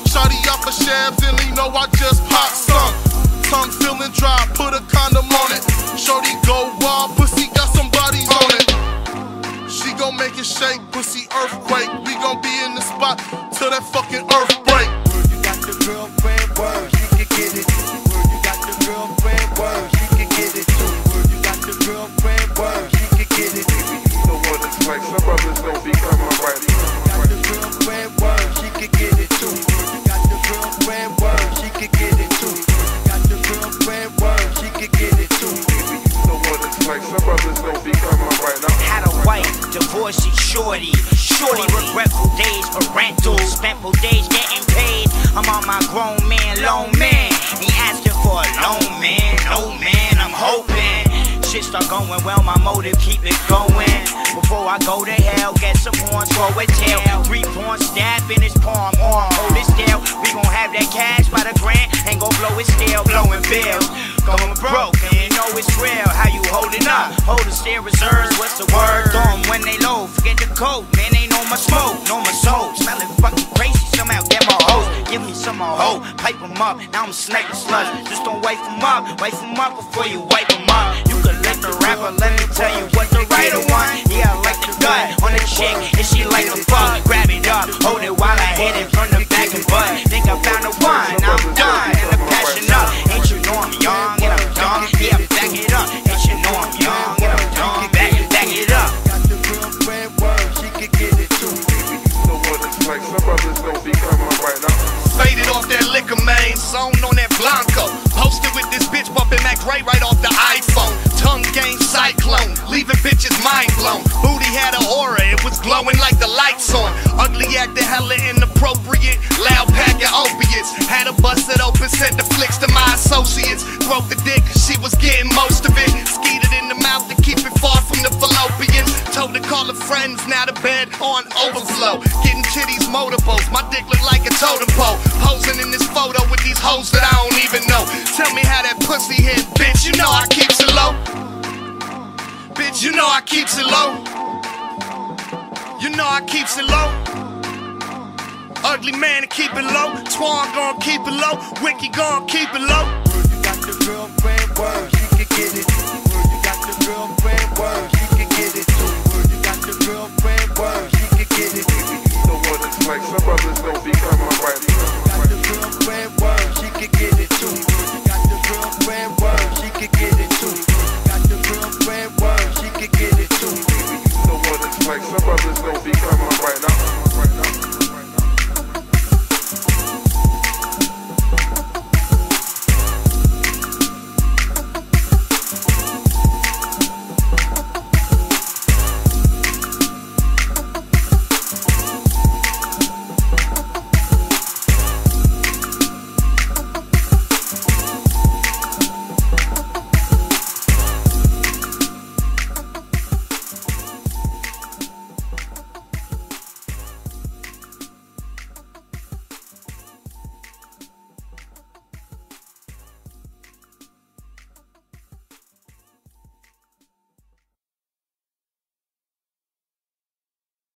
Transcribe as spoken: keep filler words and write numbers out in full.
Shawty off her shelves and you know I just pop some. Tongue feeling dry, put a condom on it. Shorty go wild, pussy got some bodies on it. She gon' make it shake, pussy earthquake. We gon' be in the spot till that fucking earth break. You got the girlfriend word, she can get it. You got the girlfriend word, she can get it too. You got the girlfriend word, she can get it. You know what it's like, some brothers don't be coming right. You got the girlfriend word, she can get it too. You got the girlfriend word, she can get it too. You got the girlfriend word, she can get it too. You know what it's like, some brothers don't be coming right now. Had a wife, divorced, she shorty. Shorty, regretful days for rentals. Spent full days getting paid. I'm on my grown man, lone man. He asking for a loan, man. No, man, I'm hoping shit start going well, my motive keep it going. Before I go to hell, get some horns, throw a tail. Three point staff in his palm, arm, hold it still. We gon' have that cash by the grand, ain't gon' blow it still, blowing bills. Going broke, and you know it's real. How you holding up? Hold the stare reserves, what's the word? Throw 'em when they low, forget the code. Man, ain't no more smoke, no more soul. Smelling fucking crazy, somehow get more hoes. Give me some more hoe, pipe 'em up. Now I'm snacking slush. Just don't wipe 'em up, wipe 'em up before you wipe 'em up. You could let the rapper, let me tell you what the writer want. Yeah, I like the gut on the chick, and she like the fuck. Grab it up, hold it while I hit it from the back and butt. Think I found the one, I'm done, and the passion up. Ain't you know I'm young and I'm dumb? Yeah, back it up. Ain't you know I'm young and I'm dumb? Back, back it up. Got the girlfriend word, she can get it too. You know what it's like, some brothers don't be coming right now. Faded off that liquor, man, zone on that Blanco. Posted with this bitch bumping Mac Ray right off the iPhone. Tongue game cyclone, leaving bitches mind blown. Booty had an aura, it was glowing like the lights on. Ugly acting hella inappropriate, loud pack of opiates. Had her busted open, sent the flicks to my associates. Broke the dick, she was getting most of it. Skeeted in the mouth to keep it far from the fallopians. Told her call her friends, now the bed on overflow. Getting titties motorboats, my dick look like a totem pole. Posing in this photo with these hoes that I don't even know. Tell me how that pussy hit, bitch, you know I keeps it low. Bitch, you know I keeps it low. You know I keeps it low. Ugly man to keep it low. Twan gon' keep it low. Wiki gon' keep it low. You got the girlfriend word, she can get it. You got the girlfriend word, she can get it too. You got the girlfriend word, she can get it. You know what it's like, some brothers don't be coming right now.